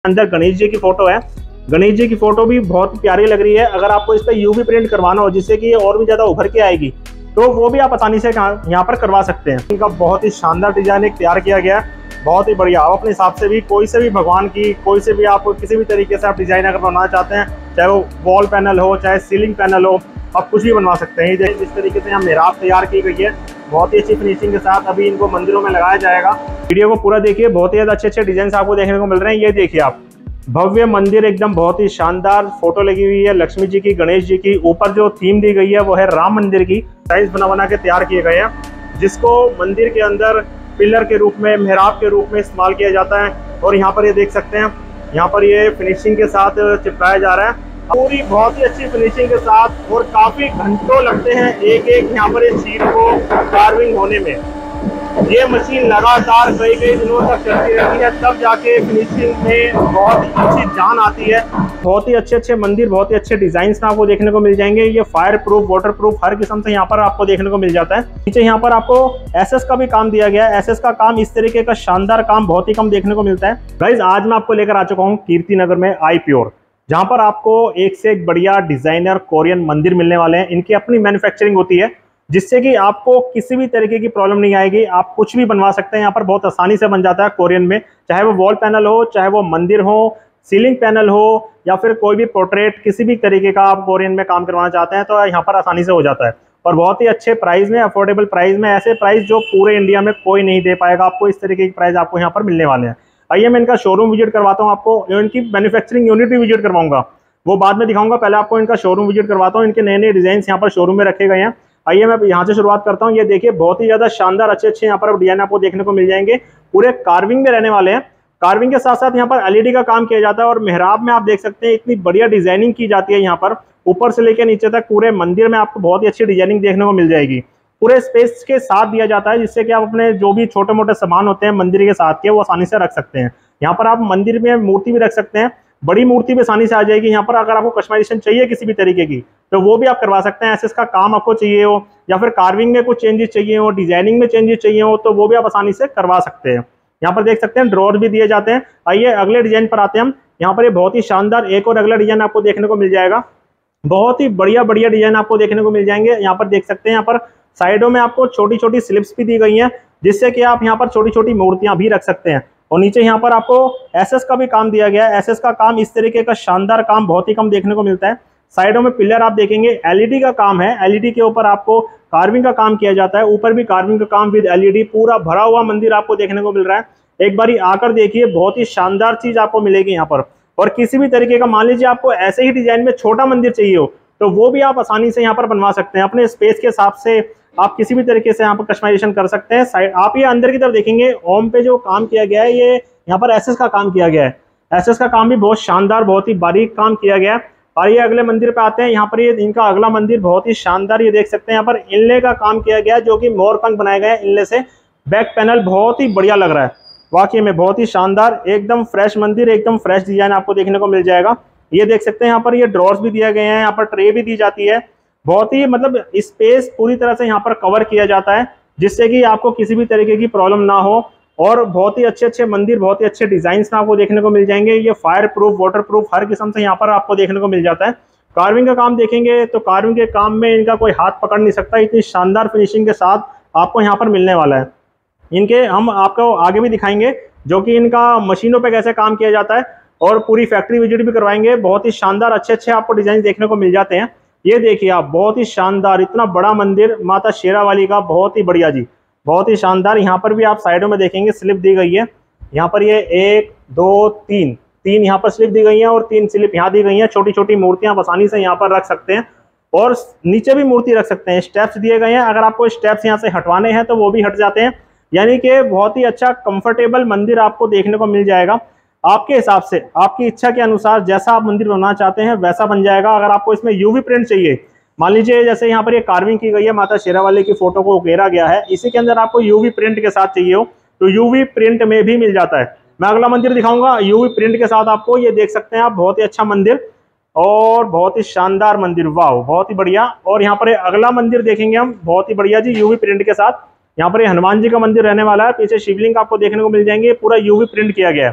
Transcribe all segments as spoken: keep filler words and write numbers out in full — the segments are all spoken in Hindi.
अंदर गणेश जी की फोटो है। गणेश जी की फोटो भी बहुत प्यारी लग रही है। अगर आपको इस पर यूवी प्रिंट करवाना हो जिससे कि और भी ज्यादा उभर के आएगी तो वो भी आप आसानी से यहाँ पर करवा सकते हैं। इनका बहुत ही शानदार डिजाइन एक तैयार किया गया है, बहुत ही बढ़िया। आप अपने हिसाब से भी कोई से भी भगवान की कोई से भी आप किसी भी तरीके से आप डिजाइन अगर बनाना चाहते हैं, चाहे वो वॉल पैनल हो चाहे सीलिंग पैनल हो, आप कुछ भी बनवा सकते हैं। जिस तरीके से यहाँ मेहराब तैयार की गई है बहुत ही अच्छी फिनिशिंग के साथ अभी इनको मंदिरों में लगाया जाएगा। वीडियो को पूरा देखिए, बहुत ही ज्यादा अच्छे अच्छे डिजाइन आपको देखने को मिल रहे हैं। ये देखिए आप, भव्य मंदिर एकदम बहुत ही शानदार फोटो लगी हुई है लक्ष्मी जी की, गणेश जी की। ऊपर जो थीम दी गई है वो है राम मंदिर की। साइज बना बना के तैयार किए गए हैं जिसको मंदिर के अंदर पिलर के रूप में, मेहराब के रूप में इस्तेमाल किया जाता है। और यहाँ पर ये देख सकते हैं, यहाँ पर ये फिनिशिंग के साथ चिपकाया जा रहा है पूरी बहुत ही अच्छी फिनिशिंग के साथ। और काफी घंटों लगते हैं एक एक यहाँ पर इस चीज को कार्विंग होने में। ये मशीन लगातार कई कई दिनों तक चलती रहती है, तब जाके फिनिशिंग में बहुत ही अच्छी जान आती है। बहुत ही अच्छे अच्छे मंदिर, बहुत ही अच्छे डिजाइन आपको देखने को मिल जाएंगे। ये फायर प्रूफ, वाटर प्रूफ हर किस्म से यहाँ पर आपको देखने को मिल जाता है। नीचे यहाँ पर आपको एसएस का भी काम दिया गया है। एसएस का काम, इस तरीके का शानदार काम बहुत ही कम देखने को मिलता है। गाइस आज मैं आपको लेकर आ चुका हूँ कीर्ति नगर में आई प्योर, जहाँ पर आपको एक से एक बढ़िया डिजाइनर कोरियन मंदिर मिलने वाले हैं। इनकी अपनी मैन्युफैक्चरिंग होती है जिससे कि आपको किसी भी तरीके की प्रॉब्लम नहीं आएगी। आप कुछ भी बनवा सकते हैं यहाँ पर, बहुत आसानी से बन जाता है कोरियन में। चाहे वो वॉल पैनल हो, चाहे वो मंदिर हो, सीलिंग पैनल हो, या फिर कोई भी पोर्ट्रेट, किसी भी तरीके का आप कोरियन में काम करवाना चाहते हैं तो यहाँ पर आसानी से हो जाता है। और बहुत ही अच्छे प्राइस में, अफोर्डेबल प्राइस में, ऐसे प्राइस जो पूरे इंडिया में कोई नहीं दे पाएगा आपको। इस तरीके की प्राइस आपको यहाँ पर मिलने वाले हैं। आइए मैं इनका शोरूम विजिट करवाता हूँ आपको, इनकी मैन्युफैक्चरिंग यूनिट भी विजिट करवाऊंगा, वो बाद में दिखाऊंगा। पहले आपको इनका शोरूम विजिट करवाता हूँ। इनके नए नए डिजाइन यहाँ पर शोरूम में रखे गए हैं। आइए मैं यहाँ से शुरुआत करता हूँ। ये देखिए बहुत ही ज्यादा शानदार अच्छे अच्छे यहाँ पर डिजाइन आपको देखने को मिल जाएंगे, पूरे कार्विंग में रहने वाले हैं। कार्विंग के साथ साथ यहाँ पर एलईडी का काम किया जाता है। और मेहराब में आप देख सकते हैं इतनी बढ़िया डिजाइनिंग की जाती है यहाँ पर, ऊपर से लेकर नीचे तक पूरे मंदिर में आपको बहुत ही अच्छी डिजाइनिंग देखने को मिल जाएगी। पूरे स्पेस के साथ दिया जाता है जिससे कि आप अपने जो भी छोटे मोटे सामान होते हैं मंदिर के साथ के, वो आसानी से रख सकते हैं। यहाँ पर आप मंदिर में मूर्ति भी रख सकते हैं, बड़ी मूर्ति भी आसानी से आ जाएगी यहाँ पर। अगर आपको कस्टमाइजेशन चाहिए किसी भी तरीके की तो वो भी आप करवा सकते हैं। एसएस का काम आपको चाहिए हो, या फिर कार्विंग में कुछ चेंजेस चाहिए हो, डिजाइनिंग में चेंजेस चाहिए हो, तो वो भी आप आसानी से करवा सकते हैं। यहाँ पर देख सकते हैं ड्रॉर भी दिए जाते हैं। आइए अगले डिजाइन पर आते हैं हम। यहाँ पर ये बहुत ही शानदार एक और अगला डिजाइन आपको देखने को मिल जाएगा। बहुत ही बढ़िया बढ़िया डिजाइन आपको देखने को मिल जाएंगे। यहाँ पर देख सकते हैं, यहाँ पर साइडों में आपको छोटी छोटी स्लिप्स भी दी गई हैं जिससे कि आप यहाँ पर छोटी छोटी मूर्तियां भी रख सकते हैं। और नीचे यहाँ पर आपको एसएस का भी काम दिया गया है। एसएस का काम, इस तरीके का शानदार काम बहुत ही कम देखने को मिलता है। साइडों में पिलर आप देखेंगे, एलईडी का काम है। एलईडी के ऊपर आपको कार्विंग का काम किया जाता है, ऊपर भी कार्विंग का काम विद एलईडी, पूरा भरा हुआ मंदिर आपको देखने को मिल रहा है। एक बारी आकर देखिए, बहुत ही शानदार चीज आपको मिलेगी यहाँ पर। और किसी भी तरीके का, मान लीजिए आपको ऐसे ही डिजाइन में छोटा मंदिर चाहिए हो तो वो भी आप आसानी से यहाँ पर बनवा सकते हैं। अपने स्पेस के हिसाब से आप किसी भी तरीके से यहाँ पर कस्टमाइजेशन कर सकते हैं। साइड आप ये अंदर की तरफ देखेंगे, ओम पे जो काम किया गया है, ये यहाँ पर एसएस का काम किया गया है। एसएस का काम भी बहुत शानदार, बहुत ही बारीक काम किया गया है। और ये अगले मंदिर पे आते हैं। यहाँ पर ये इनका अगला मंदिर बहुत ही शानदार, ये देख सकते हैं यहाँ पर इनले का काम किया गया है जो कि मोर पंख बनाए गए हैं इनले से। बैक पैनल बहुत ही बढ़िया लग रहा है, वाकई में बहुत ही शानदार, एकदम फ्रेश मंदिर, एकदम फ्रेश डिजाइन आपको देखने को मिल जाएगा। ये देख सकते हैं यहाँ पर ये ड्रॉर्स भी दिए गए हैं, यहाँ पर ट्रे भी दी जाती है। बहुत ही मतलब स्पेस पूरी तरह से यहाँ पर कवर किया जाता है जिससे कि आपको किसी भी तरीके की प्रॉब्लम ना हो। और बहुत ही अच्छे अच्छे मंदिर, बहुत ही अच्छे डिजाइन आपको देखने को मिल जाएंगे। ये फायर प्रूफ, वाटर प्रूफ हर किस्म से यहाँ पर आपको देखने को मिल जाता है। कार्विंग का काम देखेंगे तो कार्विंग के काम में इनका कोई हाथ पकड़ नहीं सकता, इतनी शानदार फिनिशिंग के साथ आपको यहाँ पर मिलने वाला है। इनके हम आपको आगे भी दिखाएंगे जो कि इनका मशीनों पे कैसे काम किया जाता है, और पूरी फैक्ट्री विजिट भी करवाएंगे। बहुत ही शानदार अच्छे अच्छे आपको डिजाइन देखने को मिल जाते हैं। ये देखिए आप, बहुत ही शानदार, इतना बड़ा मंदिर माता शेरावाली का, बहुत ही बढ़िया जी, बहुत ही शानदार। यहाँ पर भी आप साइडों में देखेंगे स्लिप दी गई है। यहाँ पर ये एक दो तीन तीन यहाँ पर स्लिप दी गई है और तीन स्लिप यहाँ दी गई हैं। छोटी छोटी मूर्तियां आसानी से यहाँ पर रख सकते हैं, और नीचे भी मूर्ति रख सकते हैं। स्टेप्स दिए गए हैं, अगर आपको स्टेप्स यहाँ से हटवाने हैं तो वो भी हट जाते हैं। यानी कि बहुत ही अच्छा कंफर्टेबल मंदिर आपको देखने को मिल जाएगा। आपके हिसाब से, आपकी इच्छा के अनुसार जैसा आप मंदिर बनाना चाहते हैं वैसा बन जाएगा। अगर आपको इसमें यूवी प्रिंट चाहिए, मान लीजिए जैसे यहाँ पर ये कार्विंग की गई है, माता शेरावाली की फोटो को उकेरा गया है, इसी के अंदर आपको यूवी प्रिंट के साथ चाहिए हो तो यूवी प्रिंट में भी मिल जाता है। मैं अगला मंदिर दिखाऊंगा यूवी प्रिंट के साथ आपको। ये देख सकते हैं आप, बहुत ही अच्छा मंदिर और बहुत ही शानदार मंदिर, वाह बहुत ही बढ़िया। और यहाँ पर अगला मंदिर देखेंगे हम, बहुत ही बढ़िया जी, यूवी प्रिंट के साथ। यहाँ पर हनुमान जी का मंदिर रहने वाला है, पीछे शिवलिंग आपको देखने को मिल जाएंगे, पूरा यूवी प्रिंट किया गया है।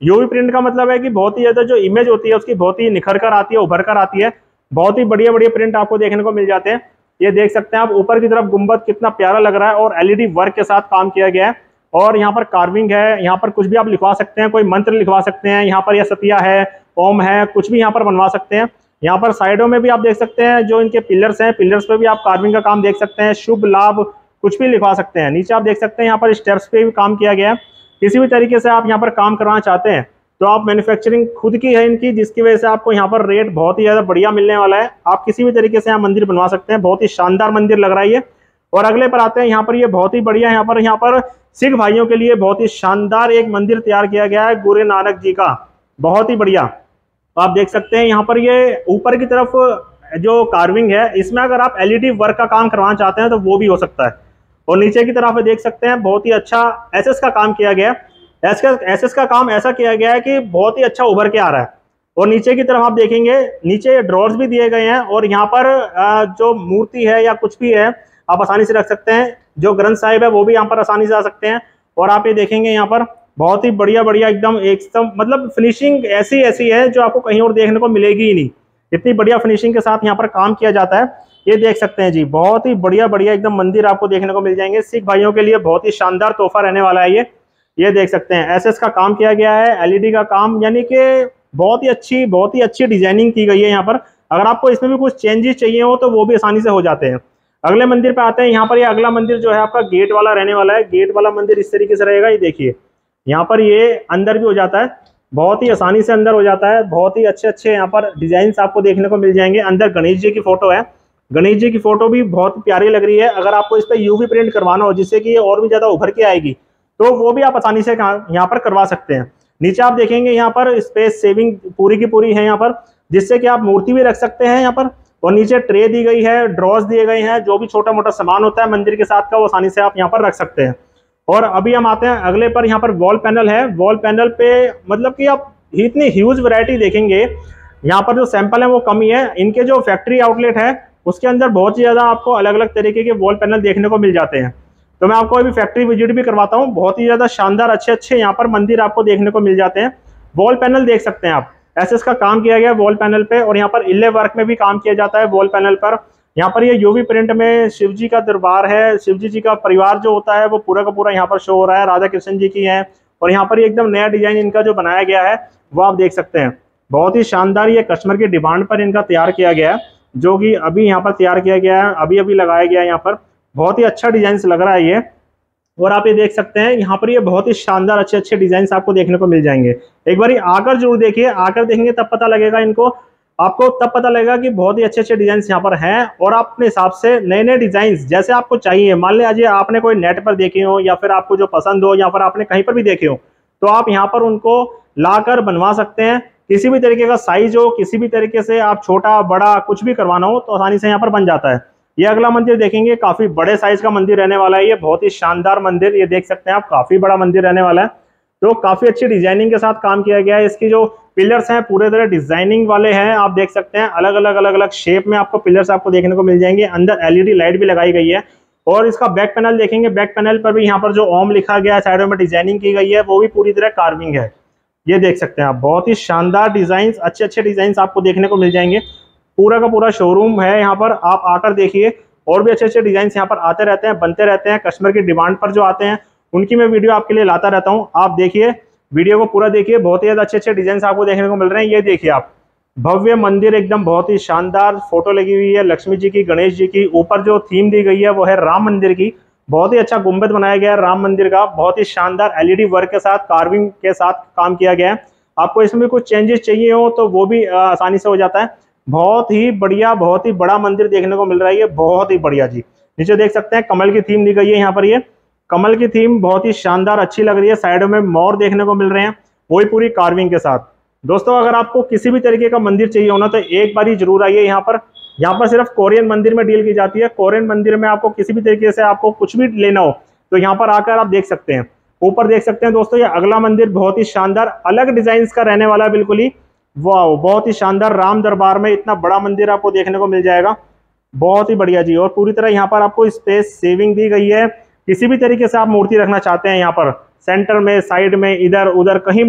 यूवी प्रिंट का मतलब है कि बहुत ही ज्यादा जो इमेज होती है उसकी बहुत ही निखर कर आती है, उभर कर आती है। बहुत ही बढ़िया बढ़िया प्रिंट आपको देखने को मिल जाते हैं। ये देख सकते हैं आप ऊपर की तरफ गुंबद कितना प्यारा लग रहा है और एलईडी वर्क के साथ काम किया गया है। और यहाँ पर कार्विंग है, यहाँ पर कुछ भी आप लिखवा सकते हैं, कोई मंत्र लिखवा सकते हैं यहाँ पर, या सतिया है, ओम है, कुछ भी यहाँ पर बनवा सकते हैं। यहाँ पर साइडों में भी आप देख सकते हैं जो इनके पिलर्स हैं, पिलर्स पे भी आप कार्विंग का काम देख सकते हैं, शुभ लाभ कुछ भी लिखवा सकते हैं। नीचे आप देख सकते हैं यहाँ पर स्टेप्स पे भी काम किया गया है। किसी भी तरीके से आप यहाँ पर काम करवाना चाहते हैं तो आप मैन्युफैक्चरिंग खुद की है इनकी, जिसकी वजह से आपको यहाँ पर रेट बहुत ही ज़्यादा बढ़िया मिलने वाला है। आप किसी भी तरीके से यहाँ मंदिर बनवा सकते हैं, बहुत ही शानदार मंदिर लग रहा है ये। और अगले पर आते हैं, यहाँ पर ये बहुत ही बढ़िया, यहाँ पर यहाँ पर सिख भाइयों के लिए बहुत ही शानदार एक मंदिर तैयार किया गया है गुरु नानक जी का, बहुत ही बढ़िया। आप देख सकते हैं यहाँ पर ये ऊपर की तरफ जो कार्विंग है इसमें अगर आप एलईडी वर्क का काम करवाना चाहते हैं तो वो भी हो सकता है। और नीचे की तरफ देख सकते हैं बहुत ही अच्छा एसएस का काम किया गया है। एसएस का काम ऐसा किया गया है कि बहुत ही अच्छा उभर के आ रहा है। और नीचे की तरफ आप देखेंगे नीचे ड्रॉर्स भी दिए गए हैं और यहाँ पर जो मूर्ति है या कुछ भी है आप आसानी से रख सकते हैं। जो ग्रंथ साहिब है वो भी यहाँ पर आसानी से आ सकते हैं। और आप ये देखेंगे यहाँ पर बहुत ही बढ़िया बढ़िया एकदम एकदम मतलब फिनिशिंग ऐसी ऐसी है जो आपको कहीं और देखने को मिलेगी ही नहीं। इतनी बढ़िया फिनिशिंग के साथ यहाँ पर काम किया जाता है। ये देख सकते हैं जी, बहुत ही बढ़िया बढ़िया एकदम मंदिर आपको देखने को मिल जाएंगे। सिख भाइयों के लिए बहुत ही शानदार तोहफा रहने वाला है ये। ये देख सकते हैं एसएस का काम किया गया है, एलईडी का काम, यानी कि बहुत ही अच्छी बहुत ही अच्छी डिजाइनिंग की गई है यहाँ पर। अगर आपको इसमें भी कुछ चेंजेस चाहिए हो तो वो भी आसानी से हो जाते हैं। अगले मंदिर पे आते हैं। यहाँ पर ये अगला मंदिर जो है आपका गेट वाला रहने वाला है। गेट वाला मंदिर इस तरीके से रहेगा, ये देखिए यहाँ पर ये अंदर भी हो जाता है, बहुत ही आसानी से अंदर हो जाता है। बहुत ही अच्छे अच्छे यहाँ पर डिजाइन आपको देखने को मिल जाएंगे। अंदर गणेश जी की फोटो है, गणेश जी की फोटो भी बहुत प्यारी लग रही है। अगर आपको इस पर यूवी प्रिंट करवाना हो जिससे कि ये और भी ज्यादा उभर के आएगी तो वो भी आप आसानी से यहाँ पर करवा सकते हैं। नीचे आप देखेंगे यहाँ पर स्पेस सेविंग पूरी की पूरी है यहाँ पर, जिससे कि आप मूर्ति भी रख सकते हैं यहाँ पर। और नीचे ट्रे दी गई है, ड्रॉज दिए गए हैं, जो भी छोटा मोटा सामान होता है मंदिर के साथ का वो आसानी से आप यहाँ पर रख सकते हैं। और अभी हम आते हैं अगले पर। यहाँ पर वॉल पैनल है। वॉल पैनल पे मतलब कि आप इतनी ह्यूज वैरायटी देखेंगे। यहाँ पर जो सैंपल है वो कम ही है। इनके जो फैक्ट्री आउटलेट है उसके अंदर बहुत ही ज्यादा आपको अलग अलग तरीके के वॉल पैनल देखने को मिल जाते हैं। तो मैं आपको अभी फैक्ट्री विजिट भी करवाता हूँ। बहुत ही ज्यादा शानदार अच्छे अच्छे यहाँ पर मंदिर आपको देखने को मिल जाते हैं। वॉल पैनल देख सकते हैं आप, एसएस का काम किया गया वॉल पैनल पे। और यहाँ पर इले वर्क में भी काम किया जाता है वॉल पैनल पर। यहाँ पर ये यूवी प्रिंट में शिव जी का दरबार है, शिव जी जी का परिवार जो होता है वो पूरा का पूरा यहाँ पर शो हो रहा है। राधा कृष्ण जी की है। और यहाँ पर एकदम नया डिजाइन इनका जो बनाया गया है वो आप देख सकते हैं। बहुत ही शानदार, ये कस्टमर की डिमांड पर इनका तैयार किया गया है, जो कि अभी यहाँ पर तैयार किया गया है, अभी अभी लगाया गया है यहाँ पर। बहुत ही अच्छा डिजाइन लग रहा है ये। और आप ये देख सकते हैं यहाँ पर ये बहुत ही शानदार अच्छे अच्छे डिजाइन आपको देखने को मिल जाएंगे। एक बार आकर जरूर देखिए, आकर देखेंगे तब पता लगेगा इनको, आपको तब पता लगेगा कि बहुत ही अच्छे अच्छे डिजाइन यहाँ पर हैं। और आप अपने हिसाब से नए नए डिजाइन जैसे आपको चाहिए, मान लिया आज आपने कोई नेट पर देखे हो या फिर आपको जो पसंद हो या फिर आपने कहीं पर भी देखे हो, तो आप यहाँ पर उनको लाकर बनवा सकते हैं। किसी भी तरीके का साइज हो, किसी भी तरीके से आप छोटा बड़ा कुछ भी करवाना हो तो आसानी से यहाँ पर बन जाता है। ये अगला मंदिर देखेंगे, काफी बड़े साइज का मंदिर रहने वाला है। ये बहुत ही शानदार मंदिर, ये देख सकते हैं आप, काफी बड़ा मंदिर रहने वाला है। तो काफी अच्छी डिजाइनिंग के साथ काम किया गया है। इसकी जो पिलर्स हैं पूरे तरह डिजाइनिंग वाले हैं, आप देख सकते हैं अलग अलग अलग अलग शेप में आपको पिलर्स आपको देखने को मिल जाएंगे। अंदर एलईडी लाइट भी लगाई गई है। और इसका बैक पैनल देखेंगे, बैक पैनल पर भी यहाँ पर जो ओम लिखा गया है, साइडों में डिजाइनिंग की गई है, वो भी पूरी तरह कार्विंग है। ये देख सकते हैं आप, बहुत ही शानदार डिजाइन, अच्छे अच्छे डिजाइन आपको देखने को मिल जाएंगे। पूरा का पूरा शोरूम है यहाँ पर, आप आकर देखिए। और भी अच्छे अच्छे डिजाइन यहाँ पर आते रहते हैं, बनते रहते हैं। कस्टमर की डिमांड पर जो आते हैं उनकी मैं वीडियो आपके लिए लाता रहता हूँ। आप देखिए, वीडियो को पूरा देखिए, बहुत ही ज्यादा अच्छे अच्छे डिजाइन आपको देखने को मिल रहे हैं। ये देखिए आप, भव्य मंदिर एकदम बहुत ही शानदार, फोटो लगी हुई है लक्ष्मी जी की, गणेश जी की। ऊपर जो थीम दी गई है वो है राम मंदिर की। बहुत ही अच्छा गुंबद बनाया गया है राम मंदिर का, बहुत ही शानदार एलईडी वर्क के साथ, कार्विंग के साथ काम किया गया है। आपको इसमें कुछ चेंजेस चाहिए हो तो वो भी आसानी से हो जाता है। बहुत ही बढ़िया, बहुत ही बड़ा मंदिर देखने को मिल रहा है ये, बहुत ही बढ़िया जी। नीचे देख सकते हैं कमल की थीम दी गई है यहाँ पर। ये कमल की थीम बहुत ही शानदार अच्छी लग रही है। साइडों में मोर देखने को मिल रहे हैं, वही पूरी कार्विंग के साथ। दोस्तों अगर आपको किसी भी तरीके का मंदिर चाहिए होना तो एक बार ही जरूर आइए यहाँ पर। यहाँ पर सिर्फ कोरियन मंदिर में डील की जाती है। कोरियन मंदिर में आपको किसी भी तरीके से आपको कुछ भी लेना हो तो यहाँ पर आकर आप देख सकते हैं। ऊपर देख सकते हैं दोस्तों, ये अगला मंदिर बहुत ही शानदार अलग डिजाइन का रहने वाला है, बिल्कुल ही वाह, बहुत ही शानदार। राम दरबार में इतना बड़ा मंदिर आपको देखने को मिल जाएगा, बहुत ही बढ़िया जी। और पूरी तरह यहाँ पर आपको स्पेस सेविंग दी गई है। किसी भी तरीके से आप मूर्ति रखना चाहते हैं यहाँ पर, सेंटर में, साइड में, इधर उधर कहीं भी,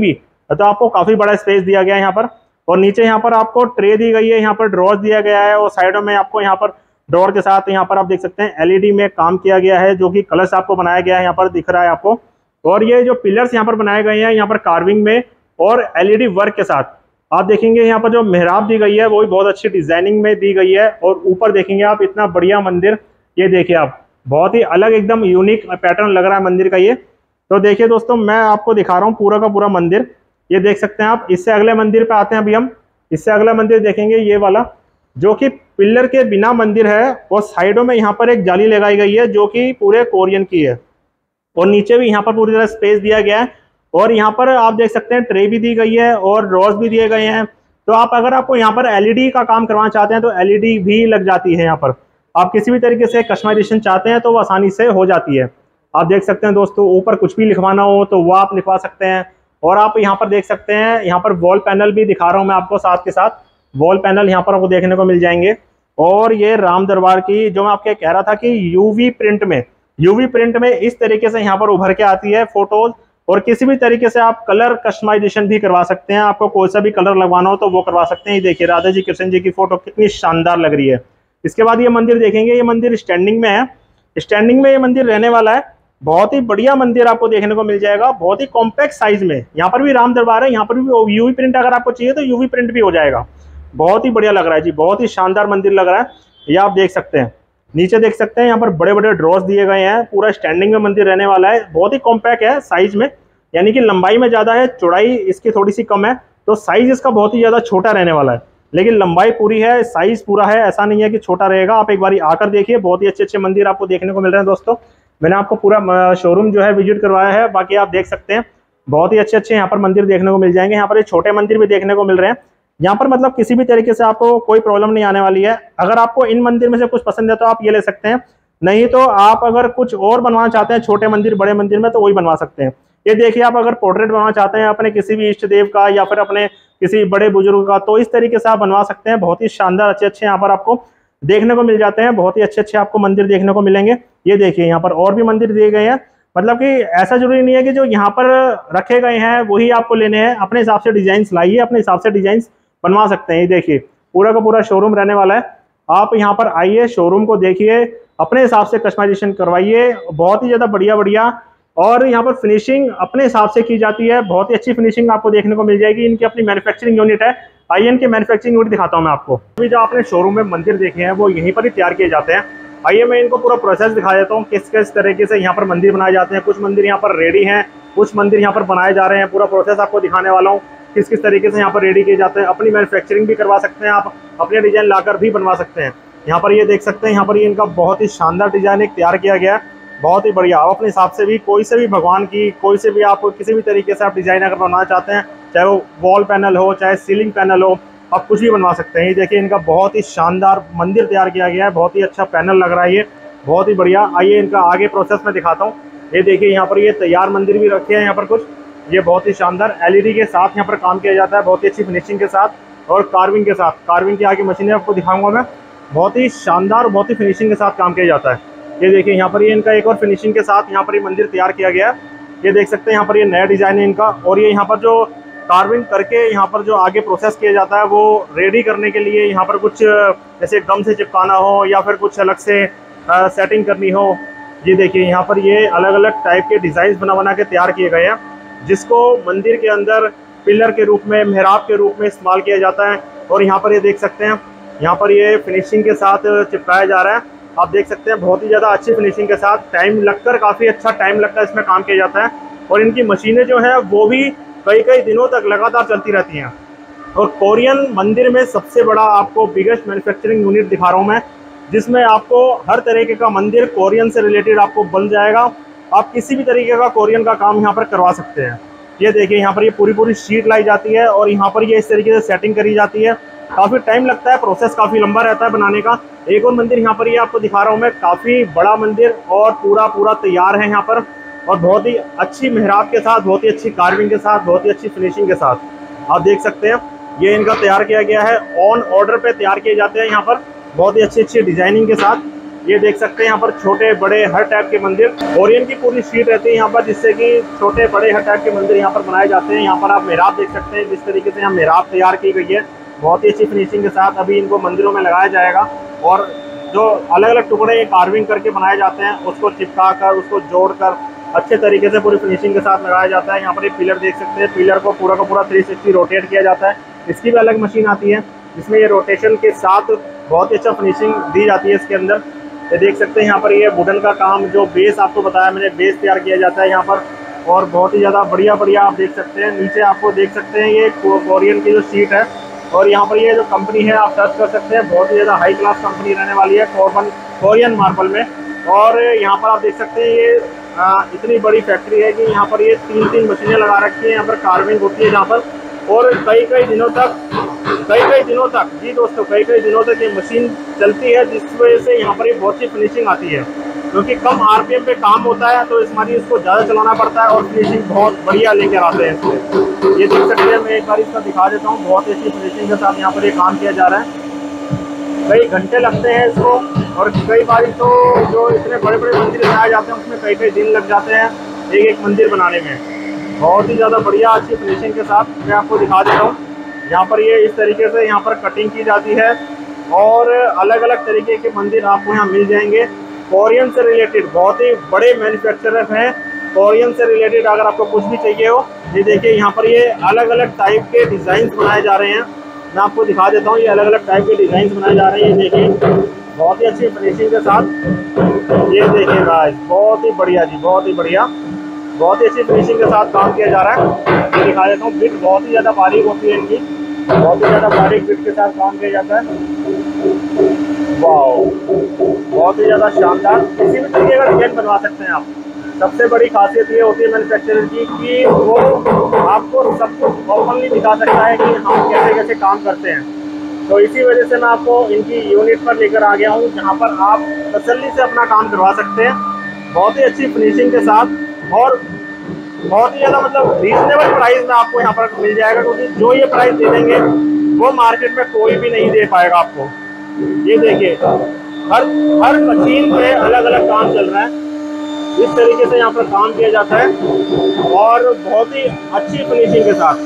तो आपको काफी बड़ा स्पेस दिया गया है यहाँ पर। और नीचे यहाँ पर आपको ट्रे दी गई है, यहाँ पर ड्रॉर्स दिया गया है और साइडों में आपको यहाँ पर ड्रॉर के साथ यहाँ पर आप देख सकते हैं एलईडी में काम किया गया है, जो कि कलश आपको बनाया गया है यहाँ पर दिख रहा है आपको। और ये जो पिलर्स यहाँ पर बनाए गए हैं यहाँ पर कार्विंग में और एलईडी वर्क के साथ, आप देखेंगे यहाँ पर जो मेहराब दी गई है वो भी बहुत अच्छी डिजाइनिंग में दी गई है। और ऊपर देखेंगे आप इतना बढ़िया मंदिर, ये देखिए आप, बहुत ही अलग एकदम यूनिक पैटर्न लग रहा है मंदिर का ये। तो देखिए दोस्तों, मैं आपको दिखा रहा हूँ पूरा का पूरा मंदिर, ये देख सकते हैं आप। इससे अगले मंदिर पे आते हैं अभी हम। इससे अगला मंदिर देखेंगे ये वाला, जो कि पिलर के बिना मंदिर है और साइडों में यहाँ पर एक जाली लगाई गई है जो कि पूरे कोरियन की है। और नीचे भी यहाँ पर पूरी तरह स्पेस दिया गया है और यहाँ पर आप देख सकते हैं ट्रे भी दी गई है और ड्रॉर्स भी दिए गए हैं। तो आप अगर आपको यहाँ पर एलईडी का काम करवाना चाहते हैं तो एलईडी भी लग जाती है यहाँ पर। आप किसी भी तरीके से कस्टमाइजेशन चाहते हैं तो वो आसानी से हो जाती है। आप देख सकते हैं दोस्तों, ऊपर कुछ भी लिखवाना हो तो वो आप लिखवा सकते हैं। और आप यहाँ पर देख सकते हैं, यहाँ पर वॉल पैनल भी दिखा रहा हूँ मैं आपको, साथ के साथ वॉल पैनल यहाँ पर आपको देखने को मिल जाएंगे। और ये राम दरबार की, जो मैं आपके कह रहा था कि यूवी प्रिंट में यूवी प्रिंट में इस तरीके से यहाँ पर उभर के आती है फोटोज। और किसी भी तरीके से आप कलर कस्टमाइजेशन भी करवा सकते हैं, आपको कोई सा भी कलर लगवाना हो तो वो करवा सकते हैं। ये देखिए राधा जी कृष्ण जी की फोटो कितनी शानदार लग रही है। इसके बाद ये मंदिर देखेंगे, ये मंदिर स्टैंडिंग में है, स्टैंडिंग में ये मंदिर रहने वाला है। बहुत ही बढ़िया मंदिर आपको देखने को मिल जाएगा, बहुत ही कॉम्पैक्ट साइज में। यहाँ पर भी राम दरबार है, यहाँ पर भी यूवी प्रिंट अगर आपको चाहिए तो यूवी प्रिंट भी हो जाएगा। बहुत ही बढ़िया लग रहा है जी, बहुत ही शानदार मंदिर लग रहा है। ये आप देख सकते हैं, नीचे देख सकते हैं यहाँ पर बड़े बड़े ड्रॉर्स दिए गए हैं। पूरा स्टैंडिंग में मंदिर रहने वाला है, बहुत ही कॉम्पैक्ट है साइज में, यानी कि लंबाई में ज्यादा है, चौड़ाई इसकी थोड़ी सी कम है, तो साइज इसका बहुत ही ज्यादा छोटा रहने वाला है। लेकिन लंबाई पूरी है, साइज पूरा है, ऐसा नहीं है कि छोटा रहेगा। आप एक बार आकर देखिए, बहुत ही अच्छे अच्छे मंदिर आपको देखने को मिल रहे हैं दोस्तों। मैंने आपको पूरा शोरूम जो है विजिट करवाया है, बाकी आप देख सकते हैं बहुत ही अच्छे अच्छे यहाँ पर मंदिर देखने को मिल जाएंगे। यहाँ पर एक छोटे मंदिर भी देखने को मिल रहे हैं। यहाँ पर मतलब किसी भी तरीके से आपको कोई प्रॉब्लम नहीं आने वाली है। अगर आपको इन मंदिर में से कुछ पसंद है तो आप ये ले सकते हैं, नहीं तो आप अगर कुछ और बनवाना चाहते हैं छोटे मंदिर बड़े मंदिर में तो वही बनवा सकते हैं। ये देखिए, आप अगर पोर्ट्रेट बनवाना चाहते हैं अपने किसी भी इष्ट देव का या फिर अपने किसी बड़े बुजुर्ग का, तो इस तरीके से आप बनवा सकते हैं। बहुत ही शानदार अच्छे अच्छे यहाँ पर आपको देखने को मिल जाते हैं, बहुत ही अच्छे अच्छे आपको मंदिर देखने को मिलेंगे। ये देखिए यहाँ पर और भी मंदिर दिए गए हैं, मतलब कि ऐसा जरूरी नहीं है कि जो यहाँ पर रखे गए हैं वही आपको लेने हैं, अपने हिसाब से डिजाइन लाइए, अपने हिसाब से डिजाइन बनवा सकते हैं। ये देखिए पूरा का पूरा शोरूम रहने वाला है, आप यहाँ पर आइए, शोरूम को देखिए, अपने हिसाब से कस्टमाइजेशन करवाइए, बहुत ही ज्यादा बढ़िया बढ़िया। और यहाँ पर फिनिशिंग अपने हिसाब से की जाती है, बहुत ही अच्छी फिनिशिंग आपको देखने को मिल जाएगी। इनकी अपनी मैन्युफैक्चरिंग यूनिट है, आइए इनके मैन्युफैक्चरिंग यूनिट दिखाता हूँ मैं आपको। अभी जो आपने शोरूम में मंदिर देखे हैं वो यहीं पर ही तैयार किए जाते हैं। आइए मैं इनको पूरा प्रोसेस दिखा देता हूँ, किस किस तरीके से यहाँ पर मंदिर बनाए जाते हैं। कुछ मंदिर यहाँ पर रेडी हैं, कुछ मंदिर यहाँ पर बनाए जा रहे हैं। पूरा प्रोसेस आपको दिखाने वाला हूँ, किस किस तरीके से यहाँ पर रेडी किए जाते हैं। अपनी मैन्युफैक्चरिंग भी करवा सकते हैं आप, अपने डिजाइन लाकर भी बनवा सकते हैं। यहाँ पर ये देख सकते हैं, यहाँ पर ये इनका बहुत ही शानदार डिजाइन एक तैयार किया गया है, बहुत ही बढ़िया। आप अपने हिसाब से भी कोई से भी भगवान की, कोई से भी आप किसी भी तरीके से आप डिजाइन अगर बनाना चाहते हैं, चाहे वो वॉल पैनल हो चाहे सीलिंग पैनल हो, आप कुछ भी बनवा सकते हैं। ये देखिए इनका बहुत ही शानदार मंदिर तैयार किया गया है, बहुत ही अच्छा पैनल लग रहा है ये, बहुत ही बढ़िया। आइए इनका आगे प्रोसेस में दिखाता हूँ। ये देखिए यहाँ पर ये तैयार मंदिर भी रखे हैं यहाँ पर कुछ, ये बहुत ही शानदार एलईडी के साथ यहाँ पर काम किया जाता है, बहुत ही अच्छी फिनिशिंग के साथ और कार्विंग के साथ। कार्विंग की आगे मशीनें आपको दिखाऊंगा मैं, बहुत ही शानदार, बहुत ही फिनिशिंग के साथ काम किया जाता है। ये देखिए यहाँ पर ये इनका एक और फिनिशिंग के साथ यहाँ पर ये मंदिर तैयार किया गया है। ये देख सकते हैं यहाँ पर ये नया डिजाइन है इनका। और ये यहाँ पर जो कार्विंग करके यहाँ पर जो आगे प्रोसेस किया जाता है वो रेडी करने के लिए यहाँ पर कुछ जैसे गम से चिपकाना हो या फिर कुछ अलग से आ, सेटिंग करनी हो। ये देखिए यहाँ पर ये अलग अलग टाइप के डिजाइन बना बना के तैयार किए गए हैं, जिसको मंदिर के अंदर पिलर के रूप में, मेहराब के रूप में इस्तेमाल किया जाता है। और यहाँ पर ये देख सकते हैं, यहाँ पर ये फिनिशिंग के साथ चिपकाया जा रहा है। आप देख सकते हैं बहुत ही ज़्यादा अच्छी फिनिशिंग के साथ, टाइम लगकर काफ़ी अच्छा टाइम लगता है इसमें काम किया जाता है। और इनकी मशीनें जो है वो भी कई कई दिनों तक लगातार चलती रहती हैं। और कोरियन मंदिर में सबसे बड़ा आपको बिगेस्ट मैन्युफैक्चरिंग यूनिट दिखा रहा हूँ मैं, जिसमें आपको हर तरीके का मंदिर कोरियन से रिलेटेड आपको बन जाएगा। आप किसी भी तरीके का कोरियन का काम यहाँ पर करवा सकते हैं। ये देखिए यहाँ पर ये पूरी पूरी शीट लाई जाती है और यहाँ पर ये इस तरीके से सेटिंग करी जाती है। काफ़ी टाइम लगता है, प्रोसेस काफ़ी लंबा रहता है बनाने का। एक और मंदिर यहाँ पर ये आपको दिखा रहा हूँ मैं, काफ़ी बड़ा मंदिर और पूरा पूरा तैयार है यहाँ पर, और बहुत ही अच्छी मेहराब के साथ, बहुत ही अच्छी कार्विंग के साथ, बहुत ही अच्छी फिनिशिंग के साथ। आप देख सकते हैं ये इनका तैयार किया गया है, ऑन ऑर्डर पे तैयार किए जाते हैं यहाँ पर, बहुत ही अच्छी अच्छी डिजाइनिंग के साथ। ये देख सकते हैं यहाँ पर छोटे बड़े हर टाइप के मंदिर, ओरियन की पूरी शीट रहती है यहाँ पर, जिससे कि छोटे बड़े हर टाइप के मंदिर यहाँ पर बनाए जाते हैं। यहाँ पर आप मेहराब देख सकते हैं, जिस तरीके से यहाँ मेहराब तैयार की गई है बहुत ही अच्छी फिनिशिंग के साथ। अभी इनको मंदिरों में लगाया जाएगा और जो अलग अलग टुकड़े कार्विंग करके बनाए जाते हैं उसको चिपका कर, उसको जोड़ कर अच्छे तरीके से पूरी फिनिशिंग के साथ लगाया जाता है। यहाँ पर एक पिलर देख सकते हैं, पिलर को पूरा का पूरा थ्री सिक्सटी रोटेट किया जाता है। इसकी भी अलग मशीन आती है जिसमें ये रोटेशन के साथ बहुत ही अच्छा फिनिशिंग दी जाती है इसके अंदर। ये देख सकते हैं यहाँ पर ये वुडन का काम, जो बेस आपको बताया मैंने, बेस तैयार किया जाता है यहाँ पर, और बहुत ही ज़्यादा बढ़िया बढ़िया आप देख सकते हैं। नीचे आपको देख सकते हैं ये कोरियन की जो शीट है, और यहाँ पर ये जो कंपनी है आप सर्च कर सकते हैं, बहुत ही ज़्यादा हाई क्लास कंपनी रहने वाली है कोरबन कोरियन मार्बल में। और यहाँ पर आप देख सकते हैं ये आ, इतनी बड़ी फैक्ट्री है कि यहाँ पर ये तीन तीन मशीनें लगा रखी हैं, यहाँ पर कार्विंग होती है जहाँ पर, और कई कई दिनों तक कई कई दिनों तक जी दोस्तों कई कई दिनों तक ये मशीन चलती है, जिस वजह से यहाँ पर ये बहुत सी फिनिशिंग आती है। क्योंकि कम आरपीएम पे काम होता है तो इस मारी इसको ज़्यादा चलाना पड़ता है और फिनिशिंग बहुत बढ़िया लेकर आते हैं इसमें। ये देख सकते हैं, मैं एक बार इसका दिखा देता हूँ, बहुत अच्छी फिनिशिंग के साथ यहाँ पर ये काम किया जा रहा है। कई घंटे लगते हैं इसको, और कई बार तो जो इतने बड़े बड़े मंदिर बनाए जाते हैं उसमें कई कई दिन लग जाते हैं एक एक मंदिर बनाने में। बहुत ही ज़्यादा बढ़िया अच्छी फिनिशिंग के साथ मैं आपको दिखा देता हूँ। यहाँ पर ये इस तरीके से यहाँ पर कटिंग की जाती है, और अलग अलग तरीके के मंदिर आपको यहाँ मिल जाएंगे। कोरियन से रिलेटेड बहुत ही बड़े मैन्युफैक्चरर हैं, कोरियन से रिलेटेड अगर आपको कुछ भी चाहिए हो, ये देखिए यहाँ पर ये अलग अलग टाइप के डिज़ाइन बनाए जा रहे हैं। मैं आपको दिखा देता हूँ, ये अलग अलग टाइप के डिज़ाइन बनाए जा रहे हैं। ये देखिए बहुत ही अच्छी फिनिशिंग के साथ, ये देखिए गाइस बहुत ही बढ़िया जी, बहुत ही बढ़िया, बहुत ही अच्छी फिनिशिंग के साथ काम किया जा रहा है। मैं दिखा देता हूँ, बिट बहुत ही ज़्यादा बारीक होती है इनकी, बहुत ही ज़्यादा बारीक बिट के साथ काम किया जाता है। वाओ, बहुत ही ज़्यादा शानदार, किसी भी तरीके का डिजाइन बनवा सकते हैं आप। सबसे बड़ी खासियत ये होती है मैन्युफैक्चरर की कि वो आपको सब कुछ ओपनली दिखा सकता है कि हम कैसे कैसे काम करते हैं। तो इसी वजह से मैं आपको इनकी यूनिट पर लेकर आ गया हूँ, जहाँ पर आप तसल्ली से अपना काम करवा सकते हैं बहुत ही अच्छी फिनिशिंग के साथ, और बहुत ही ज़्यादा मतलब रीजनेबल प्राइस में आपको यहाँ पर मिल जाएगा। क्योंकि जो ये प्राइस दे देंगे वो मार्केट में कोई भी नहीं दे पाएगा आपको। ये देखिए हर हर मशीन पे अलग अलग काम चल रहा है, इस तरीके से यहाँ पर काम किया जाता है, और बहुत ही अच्छी फिनिशिंग के साथ।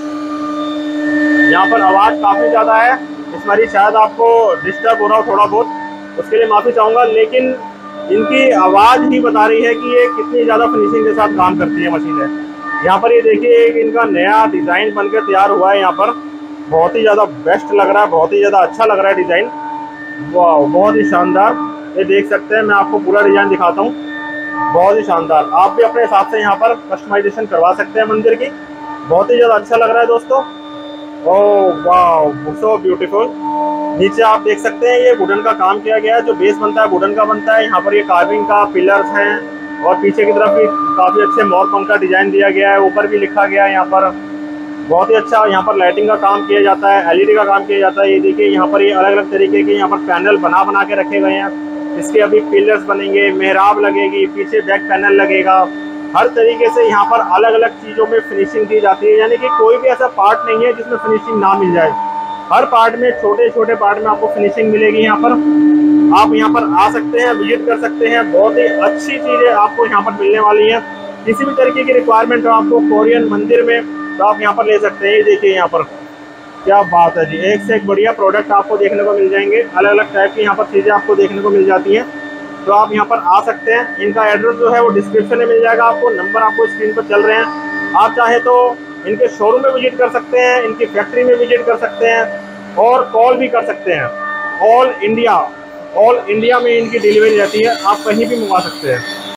यहाँ पर आवाज़ काफ़ी ज़्यादा है, इस बारी शायद आपको डिस्टर्ब हो रहा हो थोड़ा बहुत, उसके लिए माफ़ी चाहूँगा, लेकिन इनकी आवाज़ ही बता रही है कि ये कितनी ज़्यादा फिनिशिंग के साथ काम करती है मशीनें। यहाँ पर ये देखिए एक इनका नया डिज़ाइन बनकर तैयार हुआ है, यहाँ पर बहुत ही ज़्यादा बेस्ट लग रहा है, बहुत ही ज़्यादा अच्छा लग रहा है डिज़ाइन। वाह, बहुत ही शानदार, ये देख सकते हैं, मैं आपको पूरा डिज़ाइन दिखाता हूँ, बहुत ही शानदार। आप भी अपने हिसाब से यहाँ पर कस्टमाइजेशन करवा सकते हैं मंदिर की, बहुत ही ज़्यादा अच्छा लग रहा है दोस्तों। ओह वाह, सो ब्यूटीफुल। नीचे आप देख सकते हैं ये वुडन का काम किया गया है, जो बेस बनता है वुडन का बनता है। यहाँ पर ये कार्विंग का पिलर्स हैं, और पीछे की तरफ भी काफ़ी अच्छे मोर पंख का डिज़ाइन दिया गया है, ऊपर भी लिखा गया है यहाँ पर, बहुत ही अच्छा। यहाँ पर लाइटिंग का काम किया जाता है, एलईडी का काम किया जाता है। ये देखिए यहाँ पर ये अलग अलग तरीके के यहाँ पर पैनल बना बना के रखे गए हैं, इसके अभी पिलर्स बनेंगे, मेहराब लगेगी, पीछे बैक पैनल लगेगा, हर तरीके से यहाँ पर अलग अलग चीज़ों में फिनिशिंग की जाती है। यानी कि कोई भी ऐसा पार्ट नहीं है जिसमें फिनिशिंग ना मिल जाए, हर पार्ट में, छोटे छोटे पार्ट में आपको फिनिशिंग मिलेगी। यहाँ पर आप यहाँ पर आ सकते हैं, विजिट कर सकते हैं, बहुत ही अच्छी चीज़ें आपको यहाँ पर मिलने वाली हैं। किसी भी तरीके की रिक्वायरमेंट हो आपको कोरियन मंदिर में, तो आप यहाँ पर ले सकते हैं। ये देखिए यहाँ पर क्या बात है जी, एक से एक बढ़िया प्रोडक्ट आपको देखने को मिल जाएंगे, अलग अलग टाइप की यहाँ पर चीज़ें आपको देखने को मिल जाती हैं। तो आप यहाँ पर आ सकते हैं, इनका एड्रेस जो है वो डिस्क्रिप्शन में मिल जाएगा आपको, नंबर आपको स्क्रीन पर चल रहे हैं। आप चाहे तो इनके शोरूम में विजिट कर सकते हैं, इनकी फैक्ट्री में विजिट कर सकते हैं, और कॉल भी कर सकते हैं। ऑल इंडिया ऑल इंडिया में इनकी डिलीवरी रहती है, आप कहीं भी मंगवा सकते हैं।